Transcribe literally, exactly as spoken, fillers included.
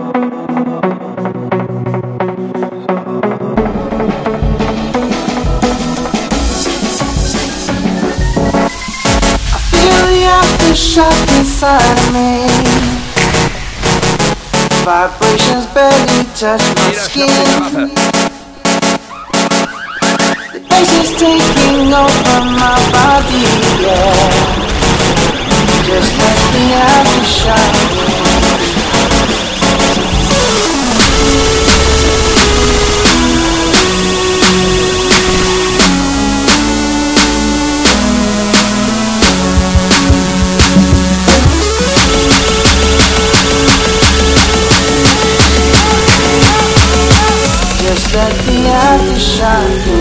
Shock inside of me. Vibrations barely touch my skin. The bass is taking over my body, yeah. Just let the aftershock in. Just let the aftershock in.